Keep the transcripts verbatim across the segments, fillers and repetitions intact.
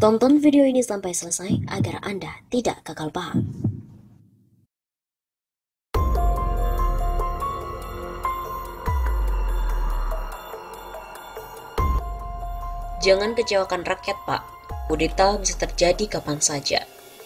Tonton video ini sampai selesai agar Anda tidak gagal paham. Jangan kecewakan rakyat, Pak. Kudeta bisa terjadi kapan saja.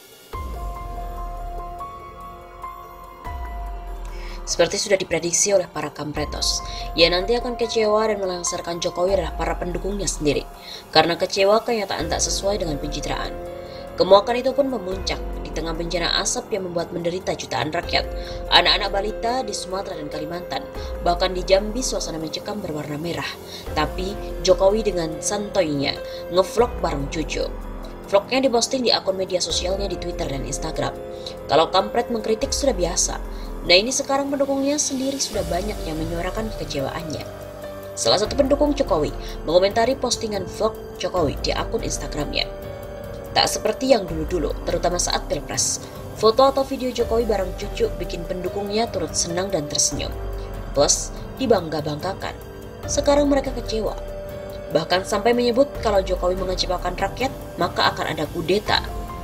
Seperti sudah diprediksi oleh para kampretos, ia nanti akan kecewa dan melengsarkan Jokowi adalah para pendukungnya sendiri. Karena kecewa kenyataan tak sesuai dengan pencitraan. Kemuakan itu pun memuncak di tengah bencana asap yang membuat menderita jutaan rakyat. Anak-anak balita di Sumatera dan Kalimantan, bahkan di Jambi suasana mencekam berwarna merah. Tapi Jokowi dengan santoinya ngevlog bareng cucu. Vlognya diposting di akun media sosialnya di Twitter dan Instagram. Kalau kampret mengkritik sudah biasa. Nah ini sekarang pendukungnya sendiri sudah banyak yang menyuarakan kekecewaannya. Salah satu pendukung Jokowi mengomentari postingan vlog Jokowi di akun Instagramnya. Tak seperti yang dulu-dulu, terutama saat Pilpres. Foto atau video Jokowi bareng cucu bikin pendukungnya turut senang dan tersenyum. Plus, dibangga-banggakan. Sekarang mereka kecewa. Bahkan sampai menyebut kalau Jokowi mengecewakan rakyat, maka akan ada kudeta.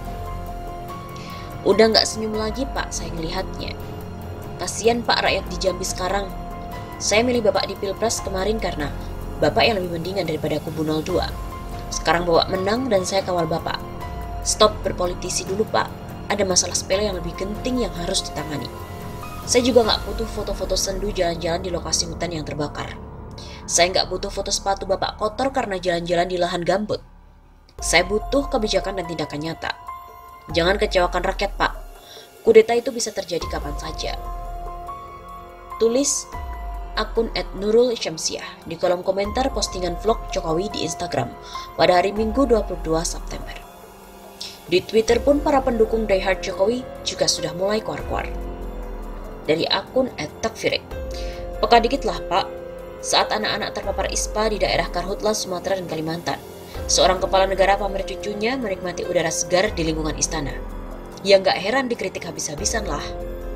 Udah gak senyum lagi, Pak, saya ngelihatnya. Kasian Pak rakyat di Jambi sekarang. Saya milih Bapak di Pilpres kemarin karena Bapak yang lebih mendingan daripada kubu nol dua. Sekarang Bapak menang dan saya kawal Bapak. Stop berpolitisi dulu, Pak. Ada masalah sepele yang lebih genting yang harus ditangani. Saya juga gak butuh foto-foto sendu jalan-jalan di lokasi hutan yang terbakar. Saya gak butuh foto sepatu Bapak kotor karena jalan-jalan di lahan gambut. Saya butuh kebijakan dan tindakan nyata. Jangan kecewakan rakyat, Pak. Kudeta itu bisa terjadi kapan saja. Tulis akun et nurul syamsiah di kolom komentar postingan vlog Jokowi di Instagram pada hari Minggu dua puluh dua September. Di Twitter pun para pendukung diehard Jokowi juga sudah mulai keluar-keluar. Dari akun et takfirik. Peka dikitlah, Pak, saat anak-anak terpapar ispa di daerah Karhutla, Sumatera dan Kalimantan. Seorang kepala negara pamer cucunya menikmati udara segar di lingkungan istana. Ya nggak heran dikritik habis-habisan lah.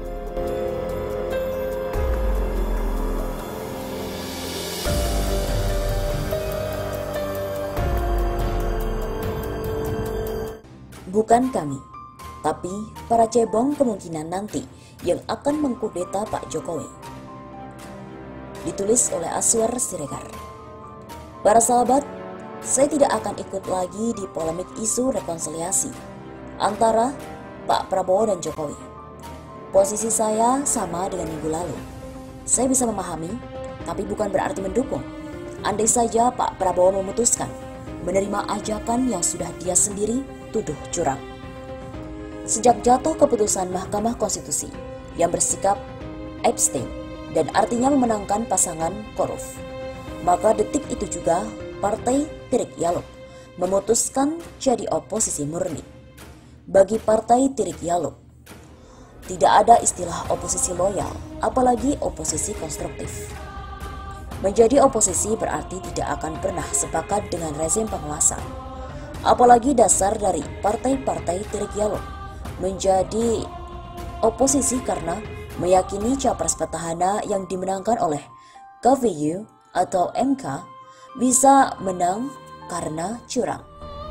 Bukan kami, tapi para cebong kemungkinan nanti yang akan mengkudeta Pak Jokowi. Ditulis oleh Aswar Siregar. Para sahabat, saya tidak akan ikut lagi di polemik isu rekonsiliasi antara Pak Prabowo dan Jokowi. Posisi saya sama dengan minggu lalu. Saya bisa memahami, tapi bukan berarti mendukung. Andai saja Pak Prabowo memutuskan menerima ajakan yang sudah dia sendiri tuduh curang. Sejak jatuh keputusan Mahkamah Konstitusi yang bersikap abstain dan artinya memenangkan pasangan korup, maka detik itu juga Partai Tirik Yaluk memutuskan jadi oposisi murni. Bagi Partai Tirik Yaluk, tidak ada istilah oposisi loyal, apalagi oposisi konstruktif. Menjadi oposisi berarti tidak akan pernah sepakat dengan rezim penguasa. Apalagi dasar dari partai-partai Tirik Yaluk menjadi oposisi karena meyakini capres petahana yang dimenangkan oleh K V U atau M K bisa menang karena curang.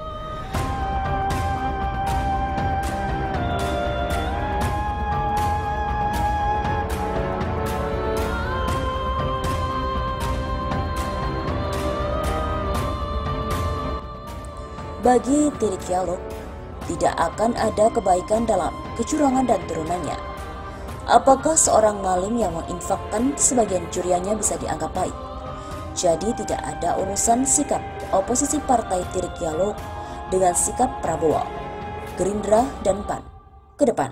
Bagi Tirik Yaluk, tidak akan ada kebaikan dalam kecurangan dan turunannya. Apakah seorang maling yang menginfakkan sebagian curiannya bisa dianggap baik? Jadi tidak ada urusan sikap oposisi Partai Tirik Yaluk dengan sikap Prabowo, Gerindra, dan P A N ke depan.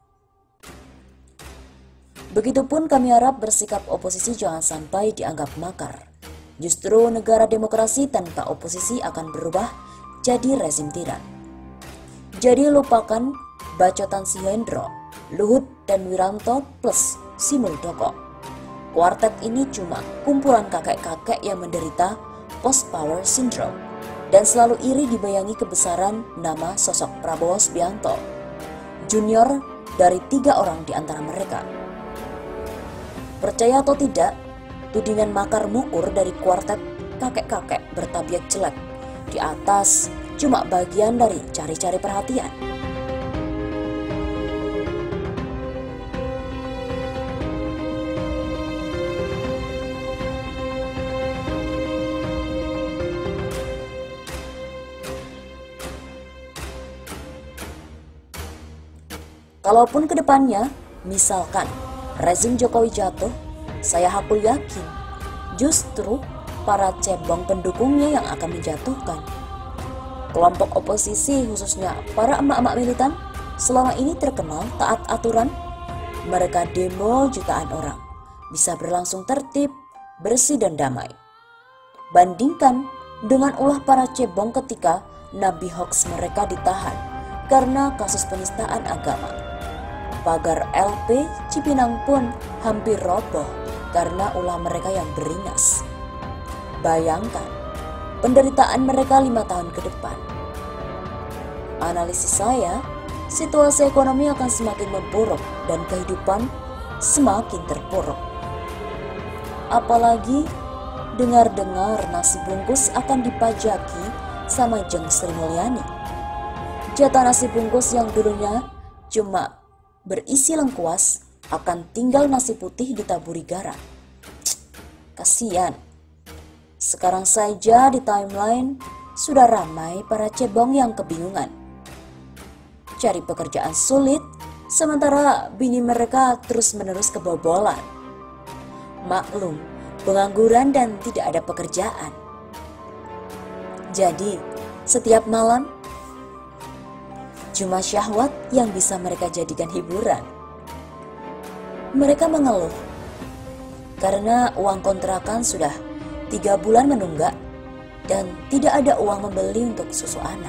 Begitupun kami harap bersikap oposisi jangan sampai dianggap makar. Justru negara demokrasi tanpa oposisi akan berubah jadi rezim tiran. Jadi lupakan bacotan si Hendro, Luhut, dan Wiranto plus si Muldoko. Kuartet ini cuma kumpulan kakek-kakek yang menderita post-power syndrome dan selalu iri dibayangi kebesaran nama sosok Prabowo Subianto, junior dari tiga orang di antara mereka. Percaya atau tidak, tudingan makar mukur dari kuartet kakek-kakek bertabiat jelek di atas cuma bagian dari cari-cari perhatian. Kalaupun kedepannya, misalkan rezim Jokowi jatuh, saya hakul yakin justru para cebong pendukungnya yang akan menjatuhkan. Kelompok oposisi khususnya para emak-emak militan selama ini terkenal taat aturan. Mereka demo jutaan orang, bisa berlangsung tertib, bersih dan damai. Bandingkan dengan ulah para cebong ketika nabi hoax mereka ditahan karena kasus penistaan agama. Pagar L P Cipinang pun hampir roboh karena ulah mereka yang beringas. Bayangkan penderitaan mereka lima tahun ke depan. Analisis saya, situasi ekonomi akan semakin memburuk dan kehidupan semakin terpuruk. Apalagi dengar-dengar nasi bungkus akan dipajaki sama Jeng Sri Mulyani. Jatah nasi bungkus yang dulunya cuma berisi lengkuas akan tinggal nasi putih ditaburi garam. Kasian. Sekarang saja di timeline sudah ramai para cebong yang kebingungan. Cari pekerjaan sulit, sementara bini mereka terus-menerus kebobolan. Maklum, pengangguran dan tidak ada pekerjaan. Jadi, setiap malam cuma syahwat yang bisa mereka jadikan hiburan. Mereka mengeluh karena uang kontrakan sudah tiga bulan menunggak dan tidak ada uang membeli untuk susu anak.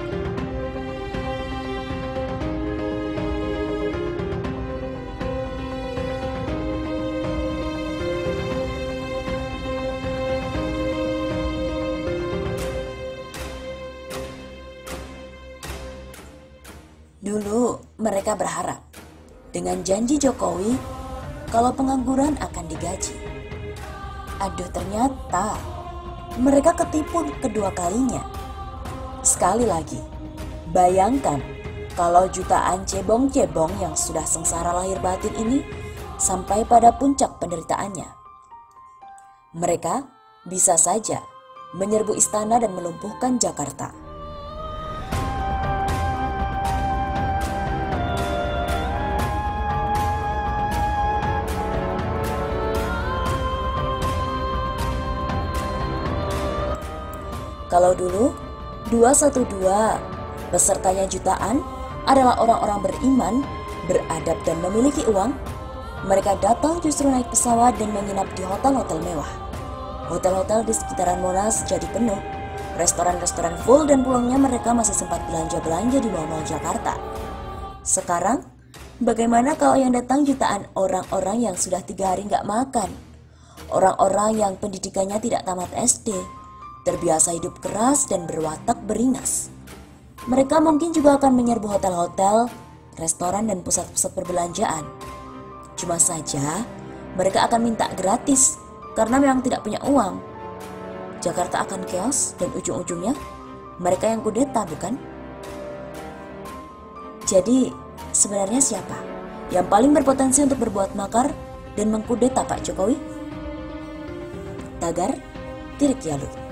Dulu mereka berharap dengan janji Jokowi kalau pengangguran akan digaji. Aduh, ternyata mereka ketipu kedua kalinya. Sekali lagi, bayangkan kalau jutaan cebong-cebong yang sudah sengsara lahir batin ini sampai pada puncak penderitaannya. Mereka bisa saja menyerbu istana dan melumpuhkan Jakarta. Kalau dulu dua satu dua pesertanya jutaan adalah orang-orang beriman, beradab dan memiliki uang, mereka datang justru naik pesawat dan menginap di hotel-hotel mewah. Hotel-hotel di sekitaran Monas jadi penuh, restoran-restoran full dan pulangnya mereka masih sempat belanja-belanja di mall-mall Jakarta. Sekarang, bagaimana kalau yang datang jutaan orang-orang yang sudah tiga hari nggak makan? Orang-orang yang pendidikannya tidak tamat S D, terbiasa hidup keras dan berwatak beringas. Mereka mungkin juga akan menyerbu hotel-hotel, restoran dan pusat-pusat perbelanjaan. Cuma saja, mereka akan minta gratis karena memang tidak punya uang. Jakarta akan chaos dan ujung-ujungnya mereka yang kudeta, bukan? Jadi, sebenarnya siapa yang paling berpotensi untuk berbuat makar dan mengkudeta Pak Jokowi? Tagar Tirik Yalu.